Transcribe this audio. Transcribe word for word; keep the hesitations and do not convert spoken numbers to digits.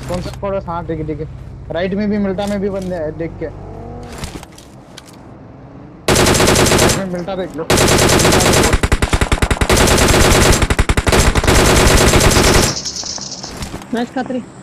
कौन सा स्क्वाड है? हाँ ठीक है ठीक है। राइट में भी मिल्टा में भी बंदे हैं, देख के। राइट में मिल्टा देख लो, मिल्टा में बहुत। मैच खतरे।